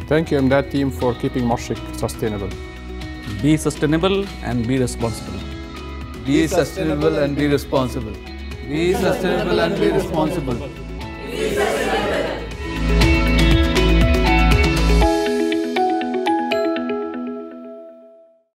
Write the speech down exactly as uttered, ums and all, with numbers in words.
Thank you, Imdad team, for keeping Mashriq sustainable. Be sustainable and be responsible. Be sustainable and be responsible. Be sustainable and be responsible. Be sustainable.